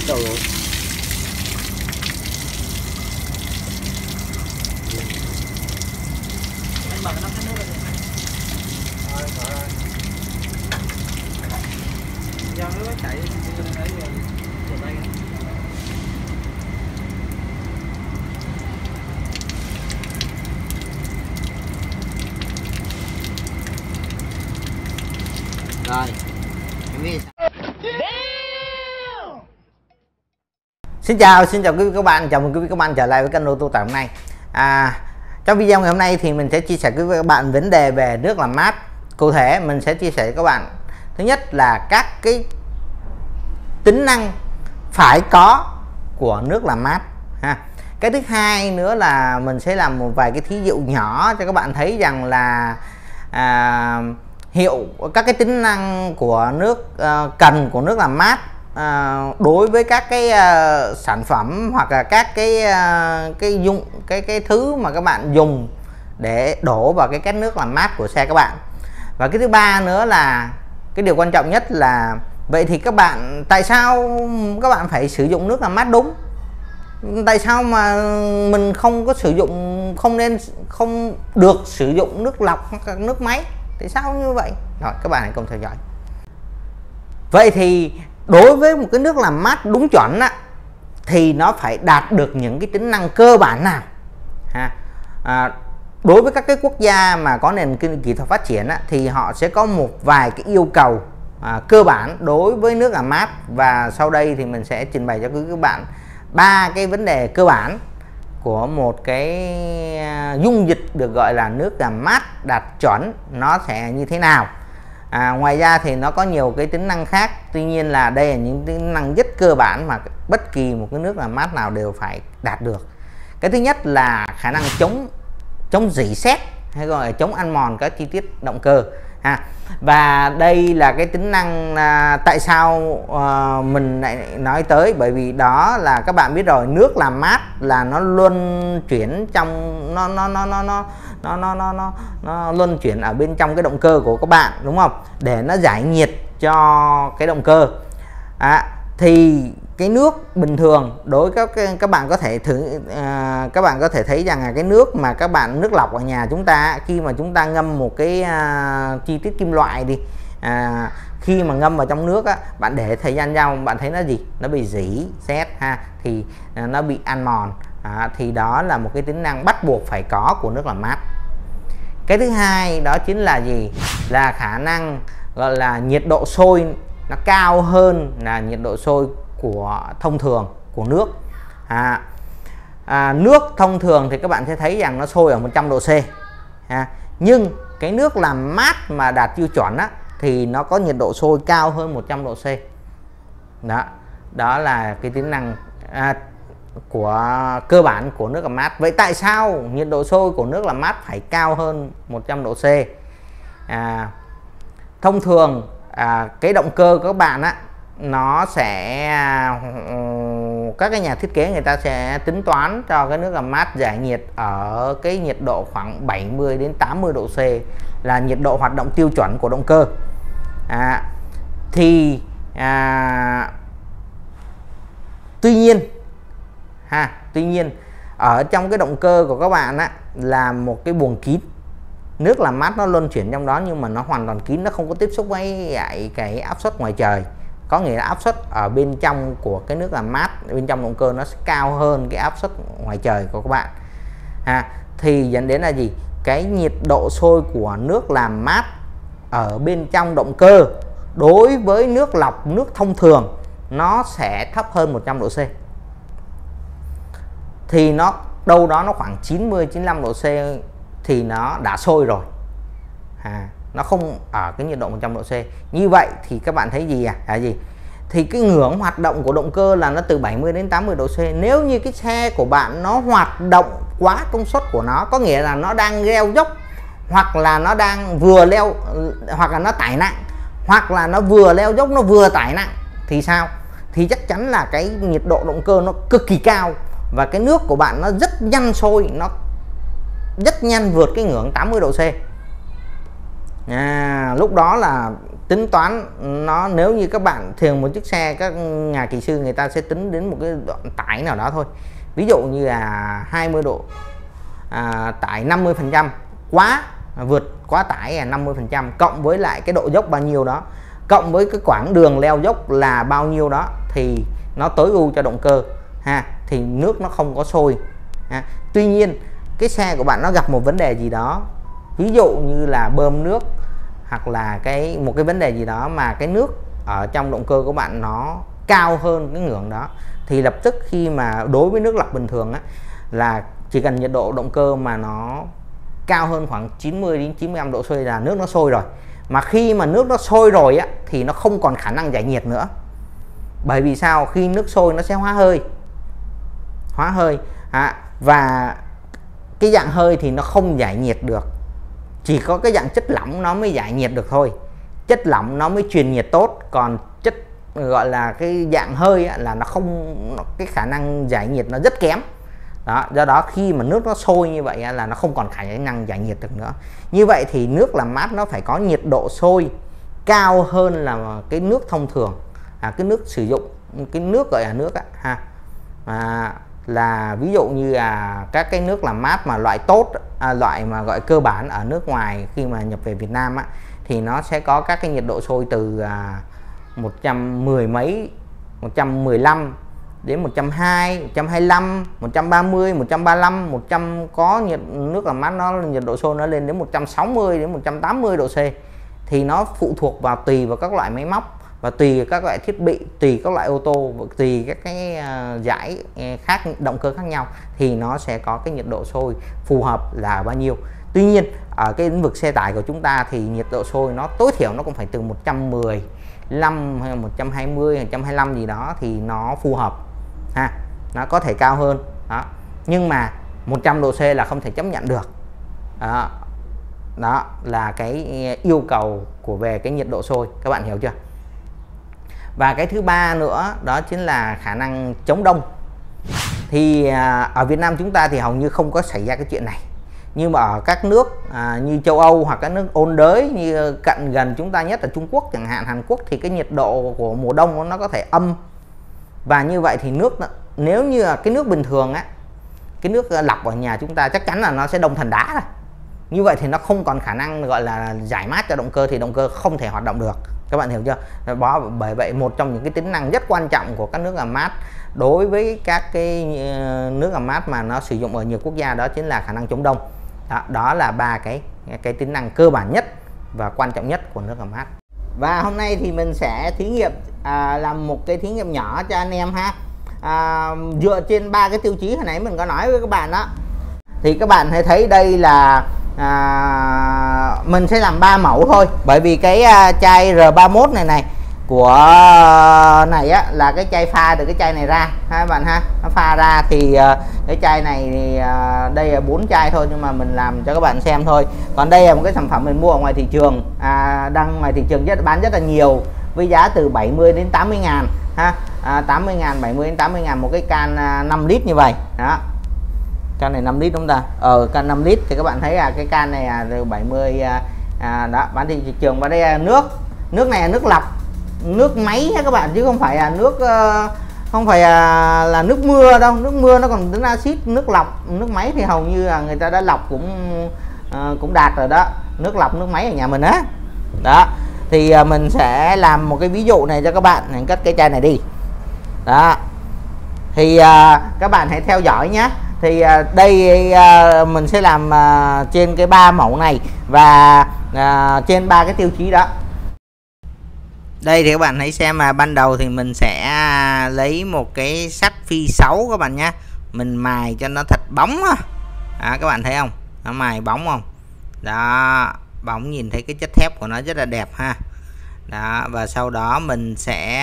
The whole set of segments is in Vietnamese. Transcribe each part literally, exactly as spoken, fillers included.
Trời ơi. Anh mở cái nắp nước lên. Rồi, rồi. Do nó chảy đi lên đấy rồi. Rửa tay. Rồi. Em biết. Xin chào, xin chào quý vị các bạn, chào mừng quý vị các bạn trở lại với kênh ô tô Tài hôm nay. À, trong video ngày hôm nay thì mình sẽ chia sẻ với các bạn vấn đề về nước làm mát. Cụ thể mình sẽ chia sẻ với các bạn, thứ nhất là các cái tính năng phải có của nước làm mát ha. Cái thứ hai nữa là mình sẽ làm một vài cái thí dụ nhỏ cho các bạn thấy rằng là à, hiệu các cái tính năng của nước uh, cần của nước làm mát uh, đối với các cái uh, sản phẩm hoặc là các cái uh, cái dụng cái cái thứ mà các bạn dùng để đổ vào cái két nước làm mát của xe các bạn. Và cái thứ ba nữa là cái điều quan trọng nhất là vậy thì các bạn tại sao các bạn phải sử dụng nước làm mát đúng, tại sao mà mình không có sử dụng không nên không được sử dụng nước lọc hoặc là nước máy, tại sao như vậy? Rồi các bạn hãy cùng theo dõi. Vậy thì đối với một cái nước làm mát đúng chuẩn á, thì nó phải đạt được những cái tính năng cơ bản nào ha? À, đối với các cái quốc gia mà có nền kỹ thuật phát triển á, thì họ sẽ có một vài cái yêu cầu à, cơ bản đối với nước làm mát, và sau đây thì mình sẽ trình bày cho quý các bạn ba cái vấn đề cơ bản của một cái dung dịch được gọi là nước làm mát đạt chuẩn nó sẽ như thế nào. À, ngoài ra thì nó có nhiều cái tính năng khác, tuy nhiên là đây là những tính năng rất cơ bản mà bất kỳ một cái nước làm mát nào đều phải đạt được. Cái thứ nhất là khả năng chống chống rỉ sét hay gọi là chống ăn mòn các chi tiết động cơ ha. Và đây là cái tính năng à, tại sao à, mình lại nói tới, bởi vì đó là các bạn biết rồi, nước làm mát là nó luân chuyển trong nó nó nó nó nó nó nó nó nó nó luân chuyển ở bên trong cái động cơ của các bạn, đúng không, để nó giải nhiệt cho cái động cơ. À, thì cái nước bình thường đối với các các bạn có thể thử à, các bạn có thể thấy rằng là cái nước mà các bạn nước lọc ở nhà chúng ta, khi mà chúng ta ngâm một cái à, chi tiết kim loại đi, à, khi mà ngâm vào trong nước á, bạn để thời gian ra bạn thấy nó gì, nó bị rỉ sét ha, thì à, nó bị ăn mòn. À, thì đó là một cái tính năng bắt buộc phải có của nước làm mát. Cái thứ hai đó chính là gì, là khả năng gọi là nhiệt độ sôi nó cao hơn là nhiệt độ sôi của thông thường của nước. À, à, nước thông thường thì các bạn sẽ thấy rằng nó sôi ở một trăm độ C. À, nhưng cái nước làm mát mà đạt tiêu chuẩn á, thì nó có nhiệt độ sôi cao hơn một trăm độ C. Đó, đó là cái tính năng à, của cơ bản của nước làm mát. Vậy tại sao nhiệt độ sôi của nước làm mát phải cao hơn một trăm độ C? À, thông thường à, cái động cơ của các bạn á, nó sẽ các cái nhà thiết kế người ta sẽ tính toán cho cái nước làm mát giải nhiệt ở cái nhiệt độ khoảng bảy mươi đến tám mươi độ C, là nhiệt độ hoạt động tiêu chuẩn của động cơ. À, thì à, tuy nhiên ha, tuy nhiên ở trong cái động cơ của các bạn á, là một cái buồng kín, nước làm mát nó luân chuyển trong đó nhưng mà nó hoàn toàn kín, nó không có tiếp xúc với lại cái áp suất ngoài trời. Có nghĩa là áp suất ở bên trong của cái nước làm mát bên trong động cơ nó sẽ cao hơn cái áp suất ngoài trời của các bạn. À, thì dẫn đến là gì, cái nhiệt độ sôi của nước làm mát ở bên trong động cơ đối với nước lọc, nước thông thường nó sẽ thấp hơn một trăm độ C. Thì nó đâu đó nó khoảng chín mươi chín mươi lăm độ C thì nó đã sôi rồi. À, nó không ở cái nhiệt độ một trăm độ C. Như vậy thì các bạn thấy gì à? Là gì? Thì cái ngưỡng hoạt động của động cơ là nó từ bảy mươi đến tám mươi độ C. Nếu như cái xe của bạn nó hoạt động quá công suất của nó, có nghĩa là nó đang leo dốc, hoặc là nó đang vừa leo, hoặc là nó tải nặng, hoặc là nó vừa leo dốc nó vừa tải nặng, thì sao? Thì chắc chắn là cái nhiệt độ động cơ nó cực kỳ cao, và cái nước của bạn nó rất nhanh sôi, nó rất nhanh vượt cái ngưỡng tám mươi độ C. À, lúc đó là tính toán nó, nếu như các bạn thường một chiếc xe, các nhà kỹ sư người ta sẽ tính đến một cái đoạn tải nào đó thôi, ví dụ như là hai mươi độ, à, tải năm mươi phần trăm quá, vượt quá tải là năm mươi phần trăm, cộng với lại cái độ dốc bao nhiêu đó, cộng với cái quãng đường leo dốc là bao nhiêu đó, thì nó tối ưu cho động cơ ha, thì nước nó không có sôi ha. Tuy nhiên cái xe của bạn nó gặp một vấn đề gì đó, ví dụ như là bơm nước hoặc là cái một cái vấn đề gì đó mà cái nước ở trong động cơ của bạn nó cao hơn cái ngưỡng đó, thì lập tức khi mà đối với nước lọc bình thường á, là chỉ cần nhiệt độ động cơ mà nó cao hơn khoảng chín mươi đến chín mươi lăm độ C là nước nó sôi rồi. Mà khi mà nước nó sôi rồi á, thì nó không còn khả năng giải nhiệt nữa. Bởi vì sao? Khi nước sôi nó sẽ hóa hơi, hóa hơi à, và cái dạng hơi thì nó không giải nhiệt được, chỉ có cái dạng chất lỏng nó mới giải nhiệt được thôi. Chất lỏng nó mới truyền nhiệt tốt, còn chất gọi là cái dạng hơi á, là nó không, cái khả năng giải nhiệt nó rất kém. Đó, do đó khi mà nước nó sôi như vậy là nó không còn khả năng giải nhiệt được nữa. Như vậy thì nước làm mát nó phải có nhiệt độ sôi cao hơn là cái nước thông thường, à, cái nước sử dụng, cái nước gọi là nước á, ha, à, là ví dụ như là các cái nước làm mát mà loại tốt, à, loại mà gọi cơ bản ở nước ngoài khi mà nhập về Việt Nam á, thì nó sẽ có các cái nhiệt độ sôi từ à, một trăm mười mấy, một trăm mười lăm đến một trăm hai mươi, một trăm hai mươi lăm, một trăm ba mươi, một trăm ba mươi lăm, một trăm, có nhiệt nước làm mát nó nhiệt độ sôi nó lên đến một trăm sáu mươi đến một trăm tám mươi độ C. Thì nó phụ thuộc vào tùy vào các loại máy móc và tùy các loại thiết bị, tùy các loại ô tô, tùy các cái uh, giải khác, động cơ khác nhau, thì nó sẽ có cái nhiệt độ sôi phù hợp là bao nhiêu. Tuy nhiên ở cái lĩnh vực xe tải của chúng ta thì nhiệt độ sôi nó tối thiểu nó cũng phải từ một trăm mười lăm hay một trăm hai mươi, một trăm hai mươi lăm gì đó thì nó phù hợp ha, nó có thể cao hơn đó, nhưng mà một trăm độ C là không thể chấp nhận được. Đó, đó là cái yêu cầu của về cái nhiệt độ sôi, các bạn hiểu chưa? Và cái thứ ba nữa đó chính là khả năng chống đông. Thì à, ở Việt Nam chúng ta thì hầu như không có xảy ra cái chuyện này, nhưng mà ở các nước à, như châu Âu hoặc các nước ôn đới như cận gần chúng ta nhất là Trung Quốc chẳng hạn, Hàn Quốc, thì cái nhiệt độ của mùa đông nó có thể âm. Và như vậy thì nước, nếu như là cái nước bình thường á, cái nước lọc ở nhà chúng ta chắc chắn là nó sẽ đông thành đá rồi. Như vậy thì nó không còn khả năng gọi là giải mát cho động cơ, thì động cơ không thể hoạt động được. Các bạn hiểu chưa? Bởi vậy một trong những cái tính năng rất quan trọng của các nước làm mát đối với các cái nước làm mát mà nó sử dụng ở nhiều quốc gia đó chính là khả năng chống đông. Đó, đó là ba cái cái tính năng cơ bản nhất và quan trọng nhất của nước làm mát. Và hôm nay thì mình sẽ thí nghiệm à, làm một cái thí nghiệm nhỏ cho anh em ha, à, dựa trên ba cái tiêu chí hồi nãy mình có nói với các bạn đó. Thì các bạn hãy thấy đây là à, mình sẽ làm ba mẫu thôi, bởi vì cái à, chai R ba mươi mốt này này của này á, là cái chai pha từ cái chai này ra ha các bạn ha, nó pha ra thì à, cái chai này thì à, đây là bốn chai thôi, nhưng mà mình làm cho các bạn xem thôi. Còn đây là một cái sản phẩm mình mua ở ngoài thị trường, à, đăng ngoài thị trường rất bán rất là nhiều với giá từ bảy mươi đến tám mươi ngàn ha, à, tám mươi ngàn, bảy mươi đến tám mươi ngàn một cái can à, năm lít như vậy đó. Can này năm lít đúng không ta? Ờ, can năm lít thì các bạn thấy là cái can này là từ bảy mươi à, đó, bán thị trường. Và đây là nước, nước này là nước lọc, nước máy nha các bạn, chứ không phải là nước uh, không phải là, là nước mưa đâu. Nước mưa nó còn tính axit, nước lọc, nước máy thì hầu như là người ta đã lọc cũng uh, cũng đạt rồi đó. Nước lọc, nước máy ở nhà mình á. Đó. Thì uh, mình sẽ làm một cái ví dụ này cho các bạn, mình cất cái chai này đi. Đó. Thì uh, các bạn hãy theo dõi nhé. Thì uh, đây uh, mình sẽ làm uh, trên cái ba mẫu này và uh, trên ba cái tiêu chí đó. Đây thì các bạn hãy xem, mà ban đầu thì mình sẽ lấy một cái sắt phi sáu các bạn nhé, mình mài cho nó thật bóng á. À, các bạn thấy không, nó mài bóng không đó, bóng, nhìn thấy cái chất thép của nó rất là đẹp ha. Đó, và sau đó mình sẽ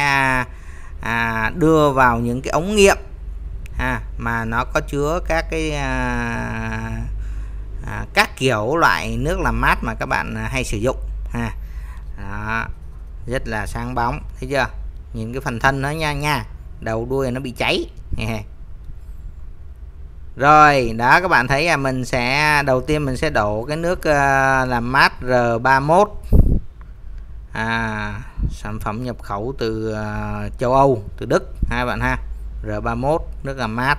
à, đưa vào những cái ống nghiệm ha, mà nó có chứa các cái à, à, các kiểu loại nước làm mát mà các bạn hay sử dụng ha. Đó, rất là sáng bóng, thấy chưa, nhìn cái phần thân nó nha nha, đầu đuôi nó bị cháy. Rồi đó, các bạn thấy là mình sẽ đầu tiên mình sẽ đổ cái nước uh, làm mát R ba mươi mốt à, sản phẩm nhập khẩu từ uh, châu Âu, từ Đức hai bạn ha. R ba mốt nước làm mát.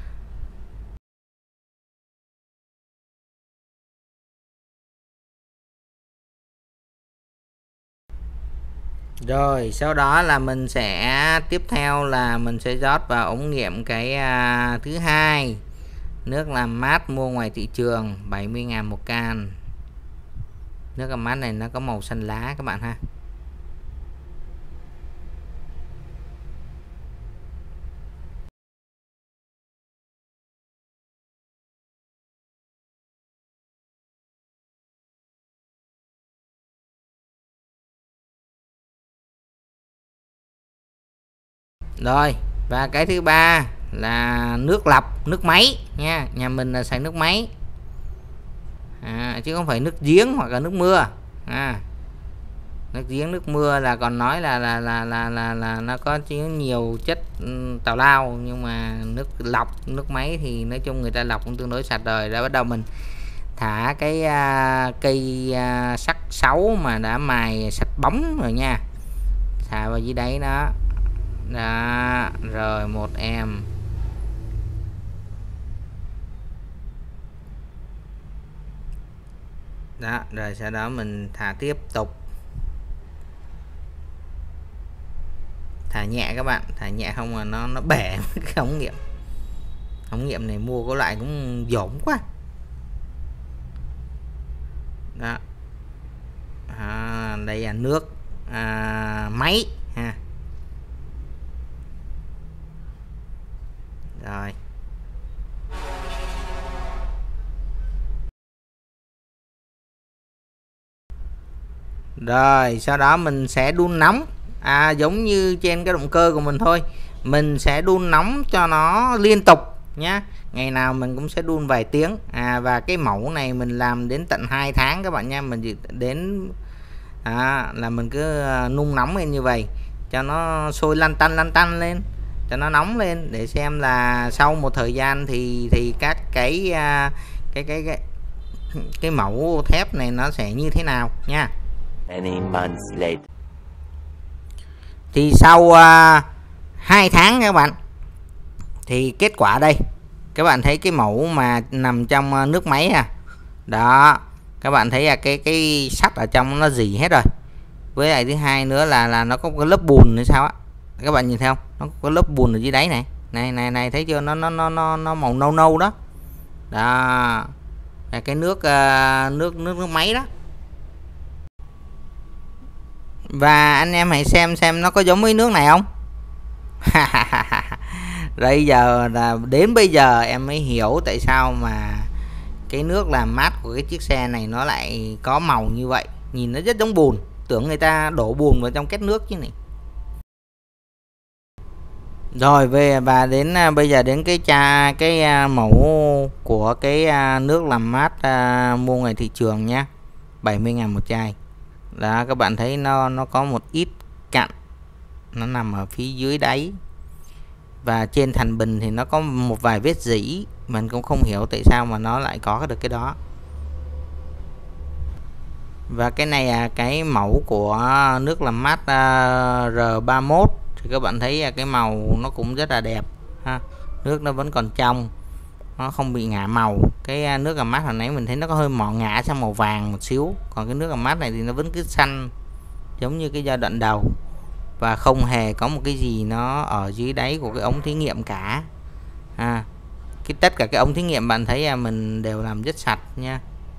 Rồi sau đó là mình sẽ tiếp theo là mình sẽ rót vào ống nghiệm cái uh, thứ hai, nước làm mát mua ngoài thị trường bảy mươi ngàn một can. Nước làm mát này nó có màu xanh lá các bạn ha. Rồi, và cái thứ ba là nước lọc, nước máy nha. Nhà mình là xài nước máy, à, chứ không phải nước giếng hoặc là nước mưa. À, nước giếng, nước mưa là còn nói là là là là là, là nó có chứa nhiều chất tào lao, nhưng mà nước lọc, nước máy thì nói chung người ta lọc cũng tương đối sạch rồi. Đã bắt đầu mình thả cái uh, cây uh, sắt sáu mà đã mài sạch bóng rồi nha, thả vào dưới đáy đó. Đó, rồi một em. Đó, rồi sau đó mình thả tiếp tục. Thả nhẹ các bạn, thả nhẹ không mà nó nó bể cái ống nghiệm. Ống nghiệm này mua có loại cũng dỗm quá. Đó. À, đây là nước à, máy ha. Rồi. Rồi sau đó mình sẽ đun nóng, à, giống như trên cái động cơ của mình thôi. Mình sẽ đun nóng cho nó liên tục nhá. Ngày nào mình cũng sẽ đun vài tiếng. À, và cái mẫu này mình làm đến tận hai tháng các bạn nha. Mình chỉ đến à, là mình cứ nung nóng lên như vậy cho nó sôi lăn tăn lăn tăn lên, cho nó nóng lên, để xem là sau một thời gian thì thì các cái cái cái cái cái mẫu thép này nó sẽ như thế nào nha. Many months later. Thì sau uh, hai tháng các bạn, thì kết quả đây. Các bạn thấy cái mẫu mà nằm trong uh, nước máy à. Đó, các bạn thấy là cái cái sắt ở trong nó rỉ hết rồi. Với lại thứ hai nữa là là nó có cái lớp bùn hay sao á. Các bạn nhìn thấy không? Nó có lớp bùn ở dưới đáy này. Này này này, thấy chưa? Nó nó nó nó nó màu nâu nâu đó. Đó. Là cái nước uh, nước nước nước máy đó. Và anh em hãy xem xem nó có giống với nước này không. Bây giờ là đến bây giờ em mới hiểu tại sao mà cái nước làm mát của cái chiếc xe này nó lại có màu như vậy. Nhìn nó rất giống bùn, tưởng người ta đổ bùn vào trong két nước chứ này. Rồi về và đến bây giờ đến cái cha cái mẫu của cái nước làm mát uh, mua ngoài thị trường nhé, bảy mươi ngàn một chai. Đó, các bạn thấy nó nó có một ít cặn, nó nằm ở phía dưới đáy, và trên thành bình thì nó có một vài vết rỉ. Mình cũng không hiểu tại sao mà nó lại có được cái đó. Và cái này là cái mẫu của nước làm mát uh, R ba mốt. Thì các bạn thấy cái màu nó cũng rất là đẹp ha. Nước nó vẫn còn trong, nó không bị ngả màu. Cái nước làm mát hồi nãy mình thấy nó có hơi mỏ ngả sang màu vàng một xíu, còn cái nước làm mát này thì nó vẫn cứ xanh giống như cái giai đoạn đầu, và không hề có một cái gì nó ở dưới đáy của cái ống thí nghiệm cả. À, cái tất cả cái ống thí nghiệm bạn thấy à, mình đều làm rất sạch nha.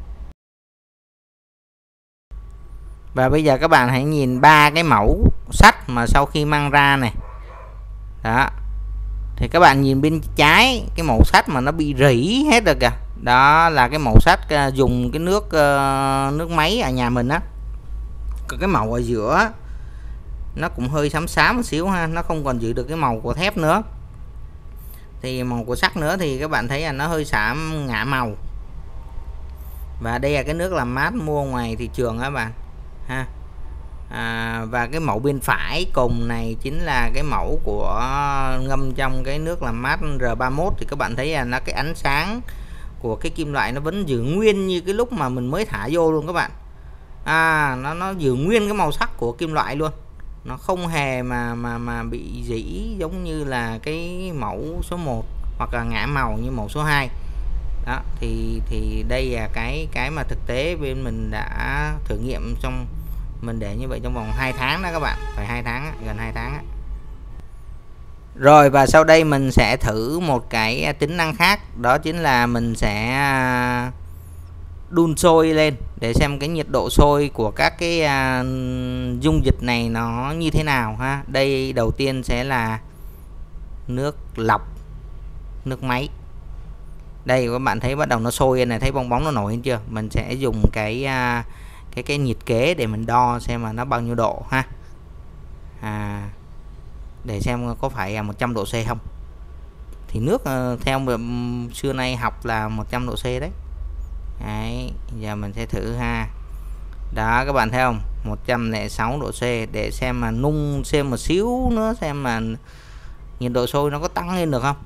Và bây giờ các bạn hãy nhìn ba cái mẫu sắt mà sau khi mang ra này. Đó. Thì các bạn nhìn bên trái cái màu sắt mà nó bị rỉ hết rồi kìa. Đó là cái màu sắt dùng cái nước uh, nước máy ở nhà mình á. Còn cái màu ở giữa nó cũng hơi xám xám một xíu ha, nó không còn giữ được cái màu của thép nữa. Thì màu của sắt nữa thì các bạn thấy là nó hơi xám ngả màu. Và đây là cái nước làm mát mua ngoài thị trường các bạn ha. À, và cái mẫu bên phải cùng này chính là cái mẫu của ngâm trong cái nước làm mát R ba mốt. Thì các bạn thấy là nó cái ánh sáng của cái kim loại nó vẫn giữ nguyên như cái lúc mà mình mới thả vô luôn các bạn. à nó nó giữ nguyên cái màu sắc của kim loại luôn, nó không hề mà mà mà bị rỉ giống như là cái mẫu số một hoặc là ngã màu như mẫu số hai. Đó thì thì đây là cái cái mà thực tế bên mình đã thử nghiệm trong, mình để như vậy trong vòng hai tháng đó các bạn, phải hai tháng, gần hai tháng. Rồi và sau đây mình sẽ thử một cái tính năng khác, đó chính là mình sẽ đun sôi lên để xem cái nhiệt độ sôi của các cái uh, dung dịch này nó như thế nào ha. Đây đầu tiên sẽ là nước lọc, nước máy. Đây các bạn thấy bắt đầu nó sôi này, thấy bong bóng nó nổi lên chưa? Mình sẽ dùng cái uh, cái cái nhiệt kế để mình đo xem mà nó bao nhiêu độ ha. À, để xem có phải là một trăm độ C không. Thì nước uh, theo xưa nay học là một trăm độ C đấy. Đấy, giờ mình sẽ thử ha. Đó các bạn thấy không? một trăm lẻ sáu độ C, để xem mà nung xem một xíu nữa xem mà nhiệt độ sôi nó có tăng lên được không.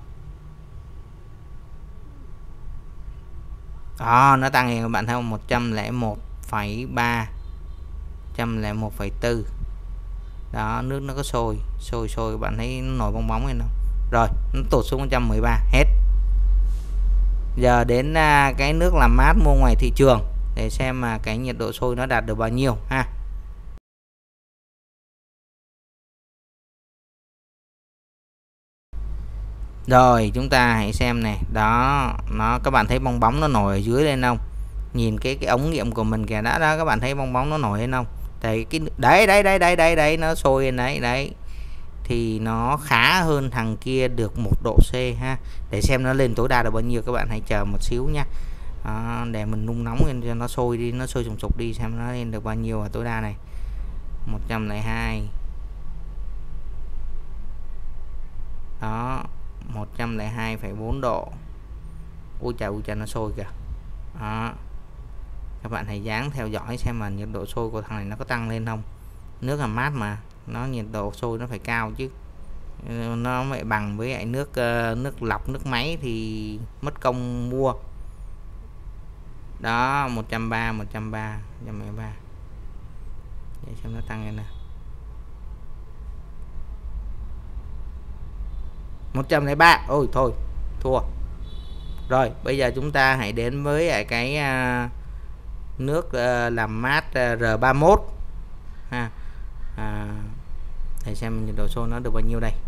Đó, nó tăng lên các bạn thấy không? một trăm lẻ một phẩy ba, một trăm lẻ một phẩy bốn. Đó, nước nó có sôi, sôi sôi các bạn thấy nó nổi bong bóng lên không? Rồi, nó tụt xuống một trăm mười ba, hết. Giờ đến à, cái nước làm mát mua ngoài thị trường để xem mà cái nhiệt độ sôi nó đạt được bao nhiêu ha. Rồi chúng ta hãy xem này, đó nó các bạn thấy bong bóng nó nổi ở dưới lên không? Nhìn cái cái ống nghiệm của mình kìa, đã đó các bạn thấy bong bóng nó nổi lên không? Đấy cái đấy đấy đấy đấy đấy đấy nó sôi lên đấy đấy. Thì nó khá hơn thằng kia được một độ C ha. Để xem nó lên tối đa được bao nhiêu các bạn hãy chờ một xíu nha. Đó, để mình nung nóng lên cho nó sôi đi, nó sôi sùng sục đi xem nó lên được bao nhiêu ở tối đa này. một trăm lẻ hai. Đó, một trăm lẻ hai phẩy bốn độ. Ui trời ui trời nó sôi kìa. Đó. Các bạn hãy dán theo dõi xem mà nhiệt độ sôi của thằng này nó có tăng lên không. Nước làm mát mà, nó nhiệt độ sôi nó phải cao chứ. Nó phải bằng với lại nước uh, nước lọc, nước máy thì mất công mua. Đó, một trăm ba, một trăm ba, một trăm mười ba. Để xem nó tăng lên nè. một trăm lẻ ba. Ôi thôi, thua. Rồi, bây giờ chúng ta hãy đến với cái uh, nước uh, làm mát uh, R ba mốt ha. À, để xem nhiệt độ sôi nó được bao nhiêu đây.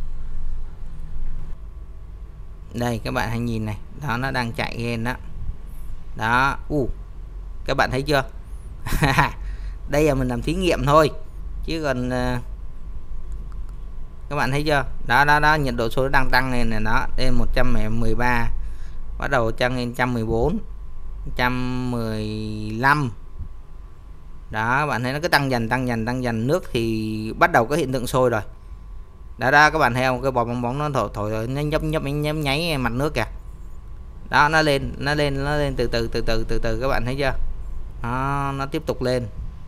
Đây các bạn hãy nhìn này, đó nó đang chạy lên đó. Đó, u. Các bạn thấy chưa? Đây là mình làm thí nghiệm thôi chứ còn uh, các bạn thấy chưa? Đó đó đó, nhiệt độ sôi nó đang tăng lên này, nó lên một trăm mười ba, bắt đầu tăng lên một trăm mười bốn, một trăm mười lăm. Đó, bạn thấy nó cứ tăng dần tăng dần tăng dần, nước thì bắt đầu có hiện tượng sôi rồi. Đó đó các bạn thấy không, cái bọt bong bóng nó thổi thổi nó nhấp nhấp nhấp nháy mặt nước kìa. Đó, nó lên nó lên nó lên từ từ từ từ từ từ các bạn thấy chưa? Đó, nó tiếp tục lên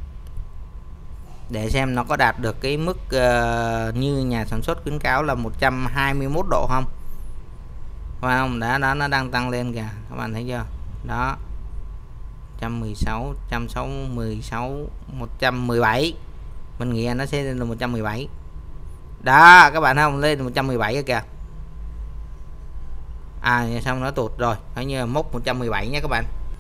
để xem nó có đạt được cái mức uh, như nhà sản xuất khuyến cáo là một trăm hai mươi mốt độ không. Phải không? Đó, đó nó đang tăng lên kìa, các bạn thấy chưa? Đó, một trăm mười sáu, một trăm mười sáu, một trăm mười bảy. Mình nghĩ nó sẽ lên là một trăm mười bảy. Đó, các bạn thấy không? Lên một trăm mười bảy rồi kìa. À, xong nó tụt rồi, coi như là mốc một trăm mười bảy nha các bạn.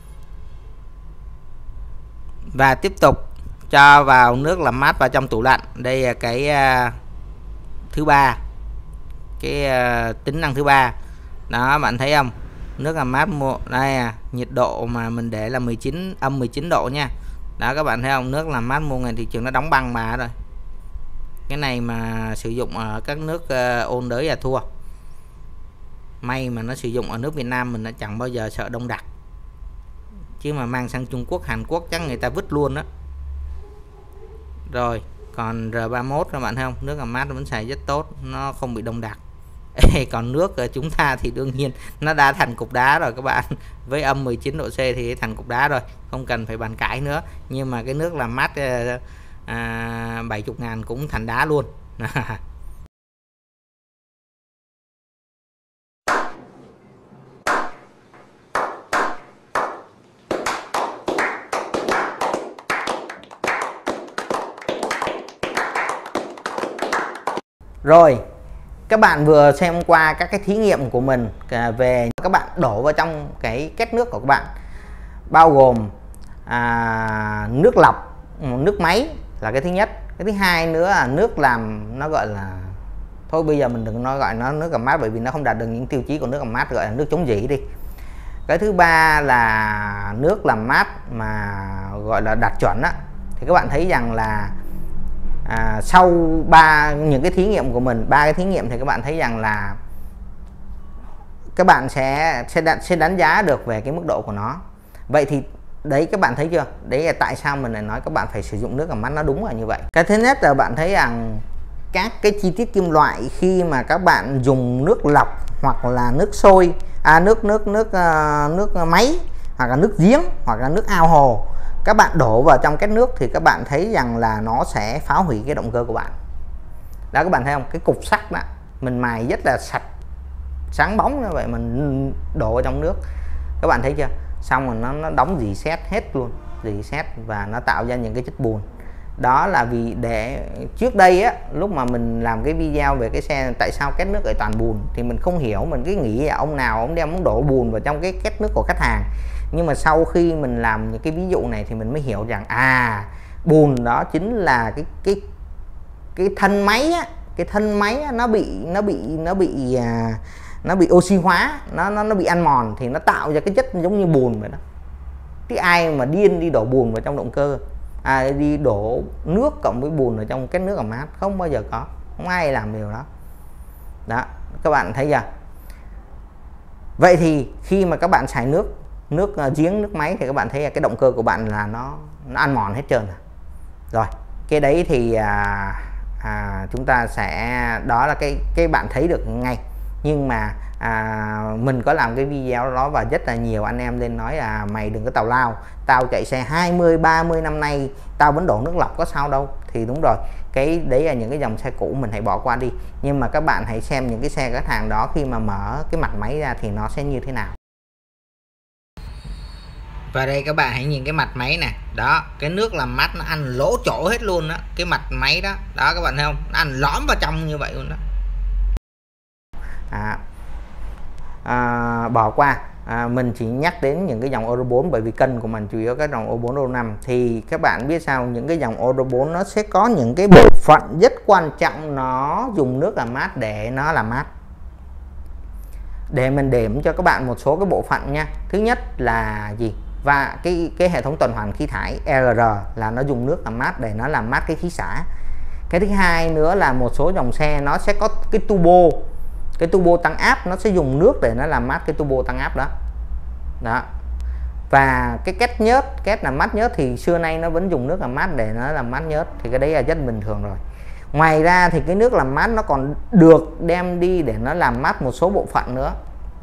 Và tiếp tục cho vào nước làm mát vào trong tủ lạnh. Đây là cái uh, thứ ba, cái uh, tính năng thứ ba. Đó, bạn thấy không? Nước làm mát mua đây à, nhiệt độ mà mình để là mười chín âm mười chín độ nha. Đó các bạn thấy không? Nước làm mát mua ngoài thị trường nó đóng băng mà rồi. Cái này mà sử dụng ở các nước uh, ôn đới là thua. May mà nó sử dụng ở nước Việt Nam mình nó chẳng bao giờ sợ đông đặc. Chứ mà mang sang Trung Quốc, Hàn Quốc chắc người ta vứt luôn đó. Rồi, còn R ba mốt các bạn thấy không? Nước làm mát nó vẫn xài rất tốt, nó không bị đông đặc. Còn nước của chúng ta thì đương nhiên nó đã thành cục đá rồi các bạn. Với âm mười chín độ C thì thành cục đá rồi, không cần phải bàn cãi nữa. Nhưng mà cái nước làm mát à, bảy mươi ngàn cũng thành đá luôn. Rồi các bạn vừa xem qua các cái thí nghiệm của mình về các bạn đổ vào trong cái két nước của các bạn, bao gồm à, nước lọc, nước máy là cái thứ nhất. Cái thứ hai nữa là nước làm, nó gọi là, thôi bây giờ mình đừng nói gọi nó nước làm mát bởi vì nó không đạt được những tiêu chí của nước làm mát, gọi là nước chống rỉ đi. Cái thứ ba là nước làm mát mà gọi là đạt chuẩn á, thì các bạn thấy rằng là à, sau ba những cái thí nghiệm của mình, ba cái thí nghiệm thì các bạn thấy rằng là các bạn sẽ sẽ đánh, sẽ đánh giá được về cái mức độ của nó. Vậy thì đấy, các bạn thấy chưa, đấy là tại sao mình lại nói các bạn phải sử dụng nước làm mát, nó đúng là như vậy. Cái thứ nhất là bạn thấy rằng các cái chi tiết kim loại khi mà các bạn dùng nước lọc hoặc là nước sôi, à, nước nước nước uh, nước máy hoặc là nước giếng hoặc là nước ao hồ, các bạn đổ vào trong cái nước thì các bạn thấy rằng là nó sẽ phá hủy cái động cơ của bạn. Đó, các bạn thấy không, cái cục sắt đó mình mài rất là sạch, sáng bóng như vậy, mình đổ vào trong nước, các bạn thấy chưa, xong rồi nó nó đóng rỉ sét hết luôn, rỉ sét và nó tạo ra những cái chất bùn. Đó là vì để trước đây á, lúc mà mình làm cái video về cái xe tại sao két nước lại toàn bùn thì mình không hiểu, mình cứ nghĩ là ông nào ông đem muốn đổ bùn vào trong cái két nước của khách hàng. Nhưng mà sau khi mình làm những cái ví dụ này thì mình mới hiểu rằng à, bùn đó chính là cái cái cái thân máy á, cái thân máy á, nó bị nó bị nó bị à, nó bị oxy hóa, nó nó nó bị ăn mòn thì nó tạo ra cái chất giống như bùn vậy đó. Cái ai mà điên đi đổ bùn vào trong động cơ, à, đi đổ nước cộng với bùn ở trong cái nước làm mát, không bao giờ có, không ai làm điều đó. Đó, các bạn thấy chưa? Vậy thì khi mà các bạn xài nước nước uh, giếng, nước máy thì các bạn thấy là cái động cơ của bạn là nó nó ăn mòn hết trơn rồi. Rồi cái đấy thì à, à, chúng ta sẽ, đó là cái cái bạn thấy được ngay. Nhưng mà à, mình có làm cái video đó và rất là nhiều anh em lên nói là mày đừng có tào lao, tao chạy xe hai mươi ba mươi năm nay tao vẫn đổ nước lọc có sao đâu. Thì đúng rồi, cái đấy là những cái dòng xe cũ, mình hãy bỏ qua đi. Nhưng mà các bạn hãy xem những cái xe khách hàng đó khi mà mở cái mặt máy ra thì nó sẽ như thế nào. Và đây các bạn hãy nhìn cái mặt máy nè, đó, cái nước làm mát nó ăn lỗ chỗ hết luôn đó, cái mặt máy đó, đó các bạn thấy không, nó ăn lõm vào trong như vậy luôn đó. À, à, bỏ qua, à, mình chỉ nhắc đến những cái dòng Euro bốn bởi vì kênh của mình chủ yếu các dòng Euro bốn, Euro năm. Thì các bạn biết sao, những cái dòng Euro bốn nó sẽ có những cái bộ phận rất quan trọng nó dùng nước làm mát để nó làm mát. Để mình điểm cho các bạn một số cái bộ phận nha. Thứ nhất là gì? Và cái cái hệ thống tuần hoàn khí thải E R R là nó dùng nước làm mát để nó làm mát cái khí xả. Cái thứ hai nữa là một số dòng xe nó sẽ có cái turbo, cái turbo tăng áp, nó sẽ dùng nước để nó làm mát cái turbo tăng áp đó. Đó. Và cái két nhớt, két làm mát nhớt thì xưa nay nó vẫn dùng nước làm mát để nó làm mát nhớt, thì cái đấy là rất bình thường rồi. Ngoài ra thì cái nước làm mát nó còn được đem đi để nó làm mát một số bộ phận nữa.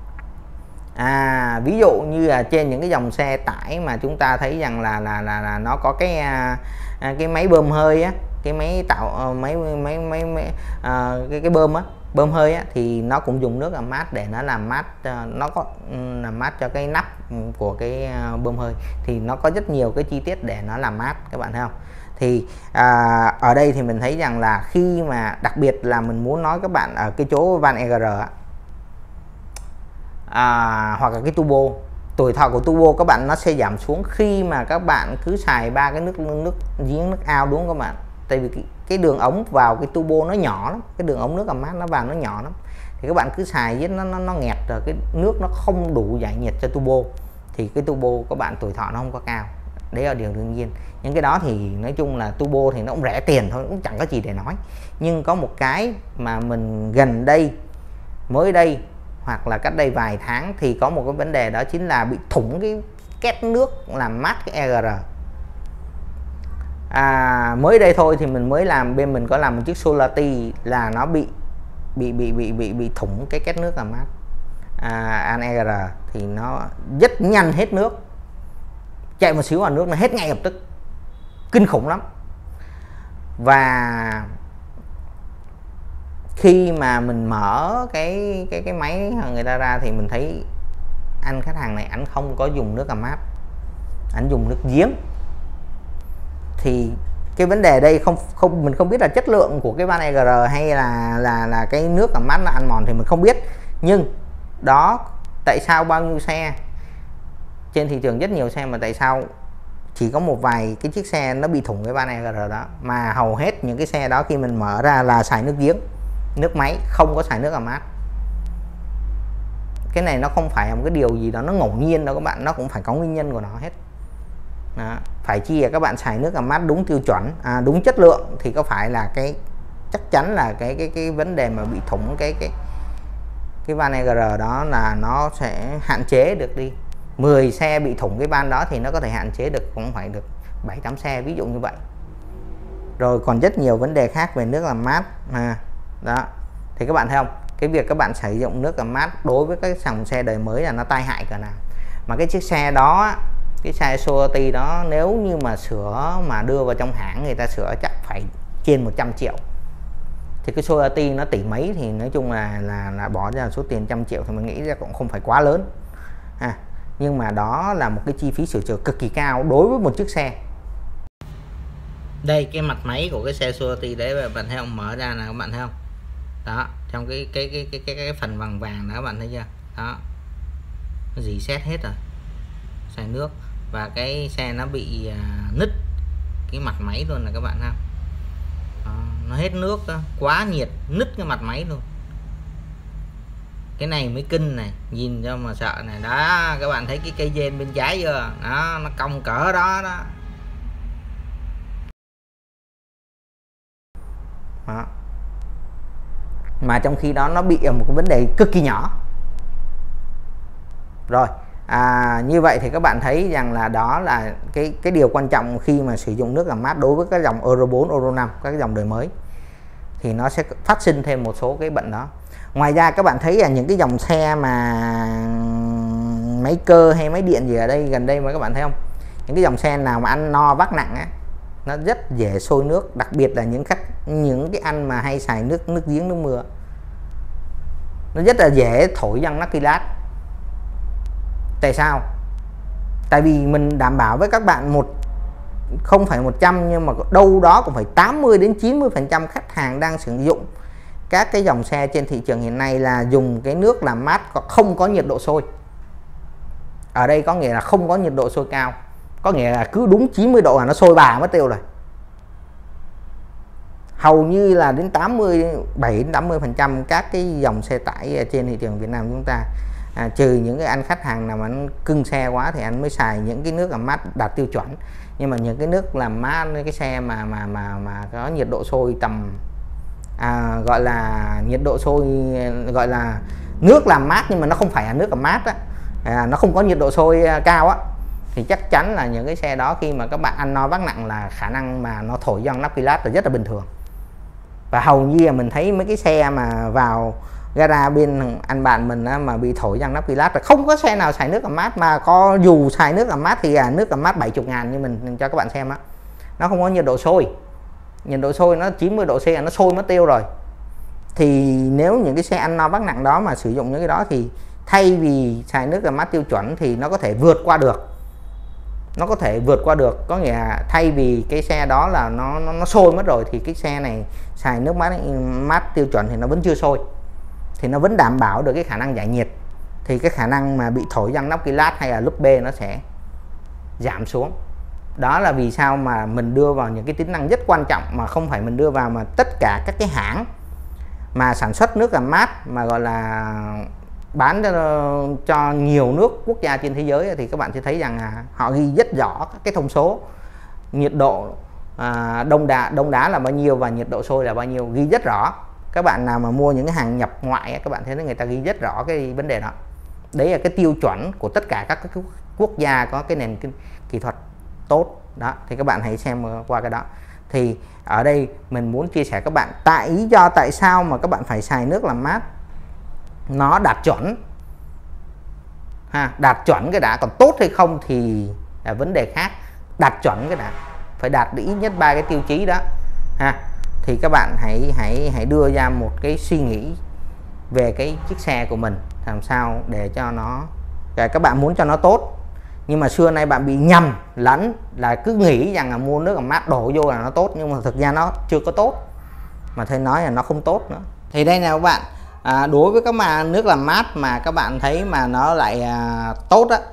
À, ví dụ như là trên những cái dòng xe tải mà chúng ta thấy rằng là là là, là nó có cái à, cái máy bơm hơi á, cái máy tạo uh, máy máy máy, máy uh, cái cái bơm á, bơm hơi á, thì nó cũng dùng nước làm mát để nó làm mát, uh, nó có um, làm mát cho cái nắp của cái uh, bơm hơi, thì nó có rất nhiều cái chi tiết để nó làm mát, các bạn thấy không? Thì à, ở đây thì mình thấy rằng là khi mà đặc biệt là mình muốn nói các bạn ở cái chỗ van E G R á, à, hoặc là cái turbo, tuổi thọ của turbo các bạn nó sẽ giảm xuống khi mà các bạn cứ xài ba cái nước nước giếng, nước ao, đúng không các bạn? Tại vì cái, cái đường ống vào cái turbo nó nhỏ lắm, cái đường ống nước làm mát nó vào nó nhỏ lắm, thì các bạn cứ xài với nó nó nó nghẹt rồi, cái nước nó không đủ giải nhiệt cho turbo, thì cái turbo các bạn tuổi thọ nó không có cao. Đấy là điều đương nhiên. Những cái đó thì nói chung là turbo thì nó cũng rẻ tiền thôi, cũng chẳng có gì để nói. Nhưng có một cái mà mình gần đây, mới đây hoặc là cách đây vài tháng thì có một cái vấn đề, đó chính là bị thủng cái két nước làm mát cái E G R. À, mới đây thôi thì mình mới làm, bên mình có làm một chiếc Solati là nó bị bị bị bị bị bị thủng cái két nước làm mát à, an E G R, thì nó rất nhanh hết nước, chạy một xíu vào nước nó hết ngay lập tức, kinh khủng lắm. Và khi mà mình mở cái cái cái máy người ta ra thì mình thấy anh khách hàng này anh không có dùng nước làm mát, anh dùng nước giếng. Thì cái vấn đề đây không không mình không biết là chất lượng của cái van e giê rờ hay là là là cái nước làm mát nó ăn mòn thì mình không biết, nhưng đó tại sao bao nhiêu xe trên thị trường, rất nhiều xe, mà tại sao chỉ có một vài cái chiếc xe nó bị thủng cái van e giê rờ đó, mà hầu hết những cái xe đó khi mình mở ra là xài nước giếng, nước máy, không có xài nước làm mát. Cái này nó không phải là một cái điều gì đó nó ngẫu nhiên đâu các bạn, nó cũng phải có nguyên nhân của nó hết. Đó. Phải chi là các bạn xài nước làm mát đúng tiêu chuẩn, à, đúng chất lượng thì có phải là cái chắc chắn là cái cái cái vấn đề mà bị thủng cái cái cái van e giê rờ đó là nó sẽ hạn chế được đi. Mười xe bị thủng cái van đó thì nó có thể hạn chế được cũng phải được bảy tám xe, ví dụ như vậy. Rồi còn rất nhiều vấn đề khác về nước làm mát. À, đó. Thì các bạn thấy không? Cái việc các bạn sử dụng nước làm mát đối với các dòng xe đời mới là nó tai hại cỡ nào. Mà cái chiếc xe đó, cái xe Suzuki đó, nếu như mà sửa mà đưa vào trong hãng người ta sửa chắc phải trên một trăm triệu. Thì cái Suzuki nó tỷ mấy thì nói chung là là, là bỏ ra số tiền trăm triệu thì mình nghĩ ra cũng không phải quá lớn. À, nhưng mà đó là một cái chi phí sửa chữa cực kỳ cao đối với một chiếc xe. Đây cái mặt máy của cái xe Suzuki đấy bạn thấy không, mở ra là các bạn thấy không? Đó, trong cái cái cái cái cái, cái phần vàng vàng đó các bạn thấy chưa? Đó. Nó dì xét hết rồi. Xài nước và cái xe nó bị à, nứt cái mặt máy luôn là các bạn ha. Đó, nó hết nước đó, quá nhiệt nứt cái mặt máy luôn. Cái này mới kinh này, nhìn cho mà sợ này. Đó, các bạn thấy cái cây dên bên trái chưa? Đó, nó cong cỡ đó đó. Đó. Mà trong khi đó nó bị ở một cái vấn đề cực kỳ nhỏ. Rồi, à, như vậy thì các bạn thấy rằng là đó là cái cái điều quan trọng khi mà sử dụng nước làm mát đối với các dòng Euro bốn, Euro năm, các dòng đời mới thì nó sẽ phát sinh thêm một số cái bệnh đó. Ngoài ra các bạn thấy là những cái dòng xe mà máy cơ hay máy điện gì ở đây gần đây mà các bạn thấy không, những cái dòng xe nào mà ăn no vác nặng á, nó rất dễ sôi nước, đặc biệt là những khách những cái anh mà hay xài nước nước giếng nước mưa, nó rất là dễ thổi văng nắp kilat. Tại sao? Tại vì mình đảm bảo với các bạn một không phải một trăm nhưng mà đâu đó cũng phải tám mươi đến chín mươi phần trăm khách hàng đang sử dụng các cái dòng xe trên thị trường hiện nay là dùng cái nước làm mát không có nhiệt độ sôi. Ở đây có nghĩa là không có nhiệt độ sôi cao, có nghĩa là cứ đúng chín mươi độ là nó sôi bà mất tiêu rồi. Hầu như là đến tám mươi bảy đến tám mươi phần trăm các cái dòng xe tải trên thị trường Việt Nam chúng ta, à, trừ những cái anh khách hàng nào mà anh cưng xe quá thì anh mới xài những cái nước làm mát đạt tiêu chuẩn. Nhưng mà những cái nước làm mát cái xe mà mà mà mà có nhiệt độ sôi tầm à, gọi là nhiệt độ sôi gọi là nước làm mát nhưng mà nó không phải là nước làm mát á, à, nó không có nhiệt độ sôi cao á, thì chắc chắn là những cái xe đó khi mà các bạn ăn no vác nặng là khả năng mà nó thổi văng nắp kilat là rất là bình thường. Và hầu như là mình thấy mấy cái xe mà vào gara bên anh bạn mình á, mà bị thổi văng nắp kilat là không có xe nào xài nước làm mát, mà có dù xài nước làm mát thì là nước làm mát bảy mươi ngàn như mình cho các bạn xem á, nó không có nhiệt độ sôi. Nhiệt độ sôi nó chín mươi độ C là nó sôi mất tiêu rồi. Thì nếu những cái xe ăn no vác nặng đó mà sử dụng những cái đó thì thay vì xài nước làm mát tiêu chuẩn thì nó có thể vượt qua được. Nó có thể vượt qua được, có nghĩa là thay vì cái xe đó là nó nó, nó sôi mất rồi thì cái xe này xài nước mát mát tiêu chuẩn thì nó vẫn chưa sôi, thì nó vẫn đảm bảo được cái khả năng giải nhiệt, thì cái khả năng mà bị thổi văng nắp kilat hay là lúp bê nó sẽ giảm xuống. Đó là vì sao mà mình đưa vào những cái tính năng rất quan trọng, mà không phải mình đưa vào mà tất cả các cái hãng mà sản xuất nước làm mát mà gọi là bán cho, cho nhiều nước quốc gia trên thế giới thì các bạn sẽ thấy rằng là họ ghi rất rõ các cái thông số nhiệt độ à, đông đá đông đá là bao nhiêu và nhiệt độ sôi là bao nhiêu, ghi rất rõ. Các bạn nào mà mua những cái hàng nhập ngoại các bạn thấy người ta ghi rất rõ cái vấn đề đó. Đấy là cái tiêu chuẩn của tất cả các cái quốc gia có cái nền kỹ thuật tốt đó, thì các bạn hãy xem qua cái đó. Thì ở đây mình muốn chia sẻ các bạn tại lý do tại sao mà các bạn phải xài nước làm mát nó đạt chuẩn ha, đạt chuẩn cái đã, còn tốt hay không thì là vấn đề khác. Đạt chuẩn cái đã, phải đạt ít nhất ba cái tiêu chí đó ha, thì các bạn hãy hãy hãy đưa ra một cái suy nghĩ về cái chiếc xe của mình làm sao để cho nó, các bạn muốn cho nó tốt Nhưng mà xưa nay bạn bị nhầm lẫn là cứ nghĩ rằng là mua nước làm mát đổ vô là nó tốt, nhưng mà thực ra nó chưa có tốt, mà thầy nói là nó không tốt nữa. Thì đây nè các bạn, à, đối với các mà nước làm mát mà các bạn thấy mà nó lại à, tốt á,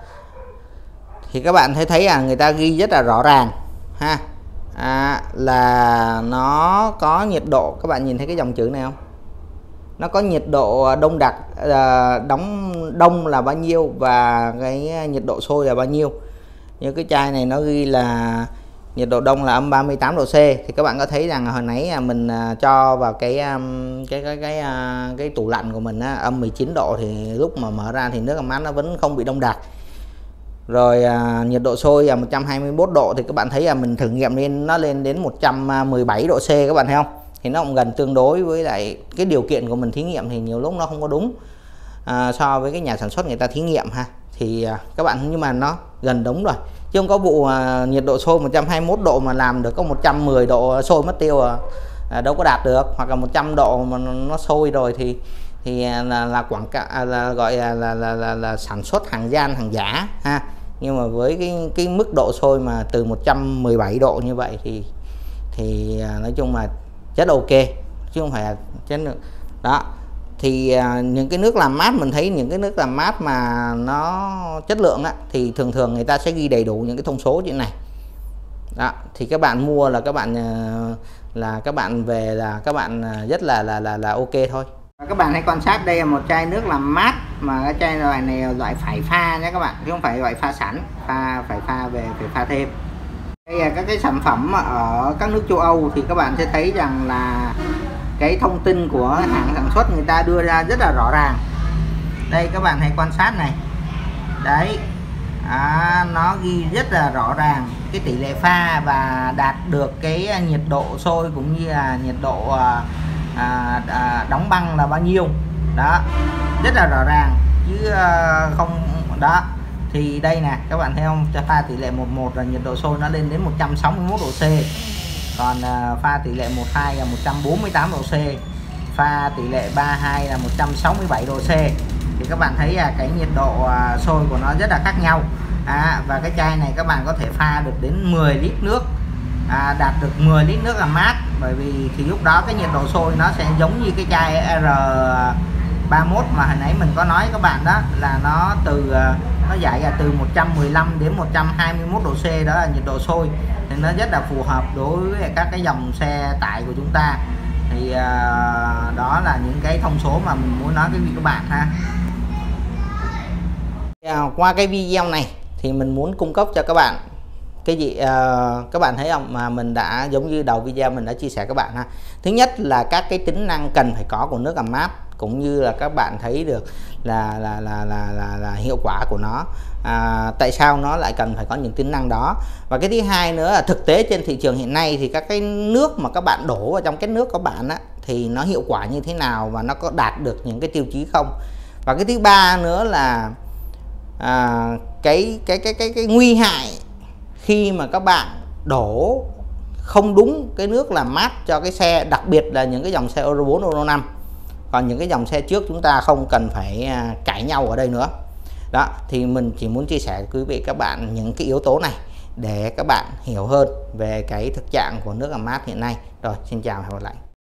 thì các bạn thấy thấy là người ta ghi rất là rõ ràng ha, à, là nó có nhiệt độ. Các bạn nhìn thấy cái dòng chữ này không? Nó có nhiệt độ đông đặc, à, đóng đông là bao nhiêu và cái nhiệt độ sôi là bao nhiêu. Như cái chai này nó ghi là nhiệt độ đông là âm ba mươi tám độ C, thì các bạn có thấy rằng hồi nãy mình cho vào cái cái cái cái cái, cái tủ lạnh của mình á, âm mười chín độ, thì lúc mà mở ra thì nước làm mát nó vẫn không bị đông đặc. Rồi à, nhiệt độ sôi là một trăm hai mươi mốt độ, thì các bạn thấy là mình thử nghiệm lên nó lên đến một trăm mười bảy độ C, các bạn thấy không? Thì nó cũng gần tương đối với lại cái điều kiện của mình thí nghiệm, thì nhiều lúc nó không có đúng à, so với cái nhà sản xuất người ta thí nghiệm ha. Thì à, các bạn, nhưng mà nó gần đúng rồi, chứ không có vụ à, nhiệt độ sôi một trăm hai mươi mốt độ mà làm được có một trăm mười độ sôi mất tiêu à, à, đâu có đạt được. Hoặc là một trăm độ mà nó sôi rồi thì thì là, là quảng cáo, là gọi là là, là, là là sản xuất hàng gian hàng giả ha. Nhưng mà với cái cái mức độ sôi mà từ một trăm mười bảy độ như vậy thì thì nói chung là rất ok, chứ không phải là chất lượng đó. Thì à, những cái nước làm mát, mình thấy những cái nước làm mát mà nó chất lượng á, thì thường thường người ta sẽ ghi đầy đủ những cái thông số chuyện này đó. Thì các bạn mua là các bạn là các bạn về là các bạn rất là là là, là ok thôi. Các bạn hãy quan sát, đây là một chai nước làm mát mà cái chai loại này loại phải pha nhé các bạn, chứ không phải loại pha sẵn, pha phải pha về phải pha thêm. Đây là các cái sản phẩm ở các nước châu Âu, thì các bạn sẽ thấy rằng là cái thông tin của hãng sản xuất người ta đưa ra rất là rõ ràng. Đây các bạn hãy quan sát này, đấy à, nó ghi rất là rõ ràng cái tỷ lệ pha và đạt được cái nhiệt độ sôi cũng như là nhiệt độ à, à, à, đóng băng là bao nhiêu đó, rất là rõ ràng chứ à, không đó. Thì đây nè các bạn thấy không, cho pha tỷ lệ một một là nhiệt độ sôi nó lên đến một trăm sáu mươi mốt độ C, còn uh, pha tỷ lệ một hai là một trăm bốn mươi tám độ C, pha tỷ lệ ba hai là một trăm sáu mươi bảy độ C. Thì các bạn thấy là cái nhiệt độ uh, sôi của nó rất là khác nhau à, và cái chai này các bạn có thể pha được đến mười lít nước, à, đạt được mười lít nước làm mát, bởi vì thì lúc đó cái nhiệt độ sôi nó sẽ giống như cái chai R ba mốt mà hồi nãy mình có nói các bạn đó, là nó từ uh, nó giải là từ một trăm mười lăm đến một trăm hai mươi mốt độ C, đó là nhiệt độ sôi, thì nó rất là phù hợp đối với các cái dòng xe tải của chúng ta. Thì uh, đó là những cái thông số mà mình muốn nói với các bạn ha. Uh, qua cái video này thì mình muốn cung cấp cho các bạn cái gì uh, các bạn thấy không, mà mình đã giống như đầu video mình đã chia sẻ các bạn ha. Thứ nhất là các cái tính năng cần phải có của nước làm mát, cũng như là các bạn thấy được là là là là là, là hiệu quả của nó, à, tại sao nó lại cần phải có những tính năng đó. Và cái thứ hai nữa là thực tế trên thị trường hiện nay thì các cái nước mà các bạn đổ vào trong cái nước các bạn á, thì nó hiệu quả như thế nào và nó có đạt được những cái tiêu chí không. Và cái thứ ba nữa là à, cái, cái cái cái cái nguy hại khi mà các bạn đổ không đúng cái nước làm mát cho cái xe, đặc biệt là những cái dòng xe Euro bốn, Euro năm. Còn những cái dòng xe trước chúng ta không cần phải cãi nhau ở đây nữa đó. Thì mình chỉ muốn chia sẻ với quý vị các bạn những cái yếu tố này để các bạn hiểu hơn về cái thực trạng của nước làm mát hiện nay. Rồi, xin chào và hẹn gặp lại.